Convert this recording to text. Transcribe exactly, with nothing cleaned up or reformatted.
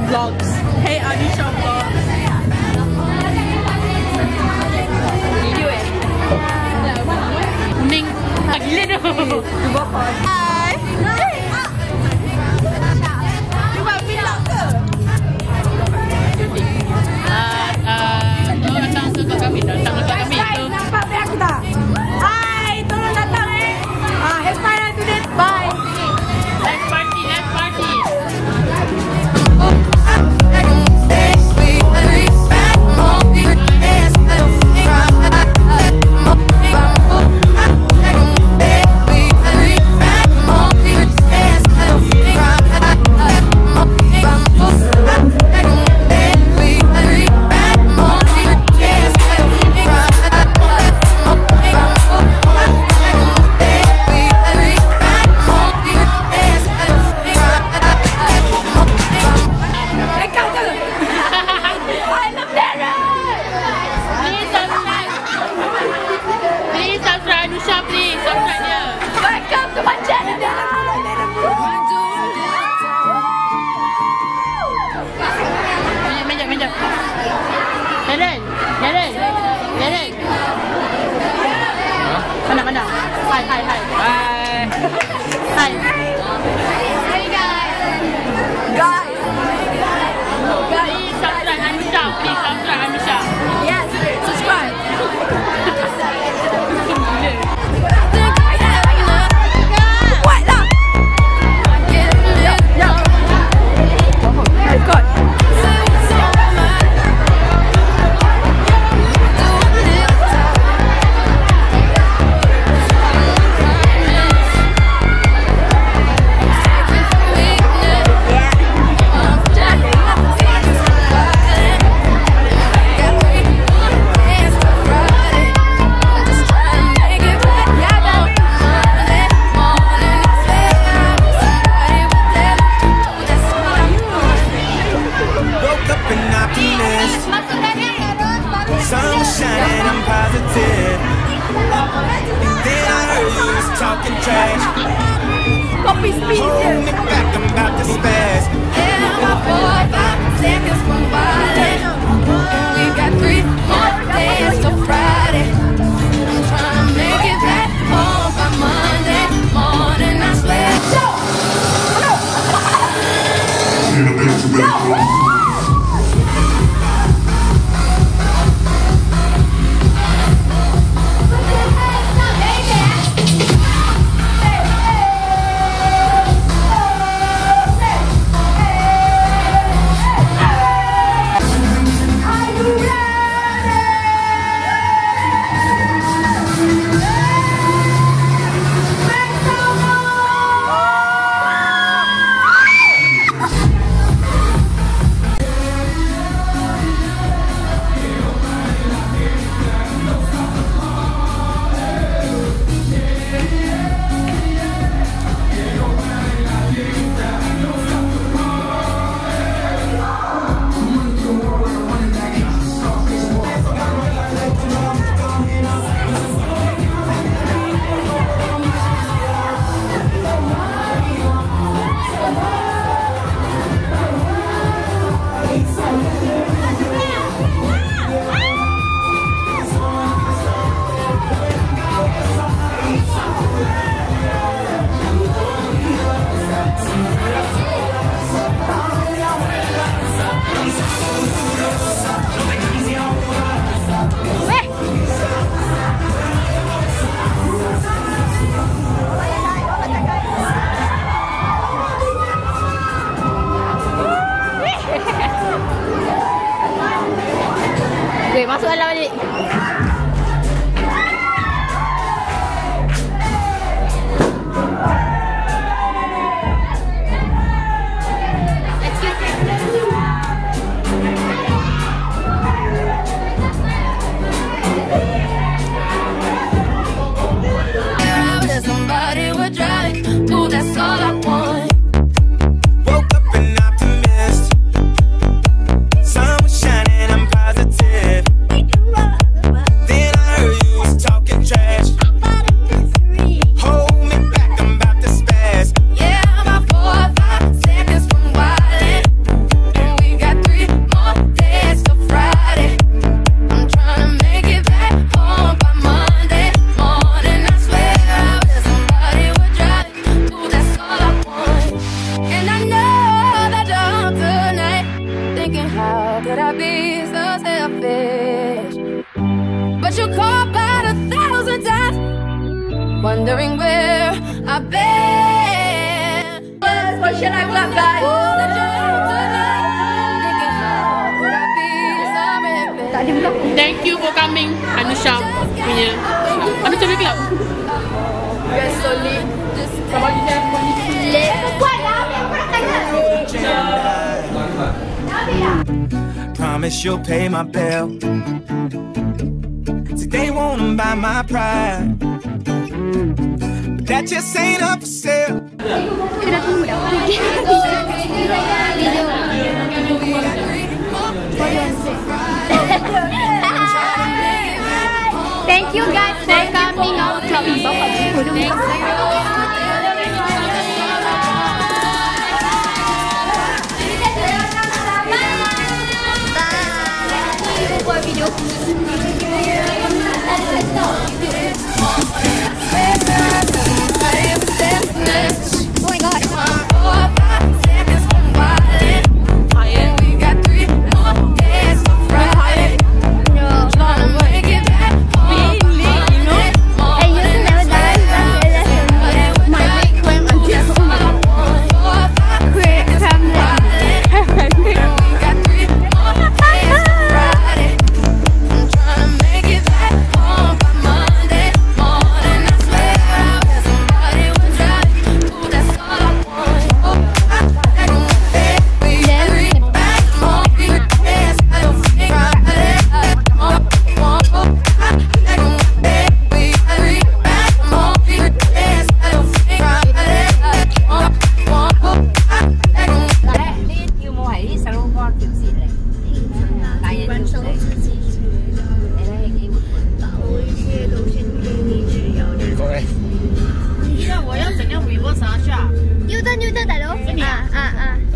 Vlogs. Hey Anusha Vlogs. Video eh? Kuning. Ah, gila tu. Cuba pause. Hai. Cuba vlog ke? Ah, ah, kau datang suka kami, datang suka kami. Hai, nampak pihak kita. Hai, tolong datang eh. Ah, have fun today. Bye. Let's party, let's party. Mana mana? Hai hai hai. Hai. Hai. Hey guys. Guys. Please subscribe Anusha. Please subscribe Anusha. Yes, subscribe. What lah? Oh God. Sun was shining, I'm positive. And then I heard you was talking trash. Copy speed. Hold me back, I'm about to spaz. And I'm about four or five seconds from Friday. We got three more days till Friday. I'm trying to make it back home by Monday morning, I swear. Okay, masuk dalam balik. Somebody would drive. Ooh, that's all I want. Woke up an optimist. Sun was shining, I'm positive. wondering where I've been. What should I clap, guys? Thank you for coming, Anusha punya. Anusha punya club. Guys, so lit. Kalau kita Lit. Kuat lah, aku nak Promise you'll pay my bill. See, they wanna buy my pride, but that just ain't up for sale. Thank you guys for coming out. Thank you. Buat video. Oh my god. Newton, Newton, 大佬。啊啊啊！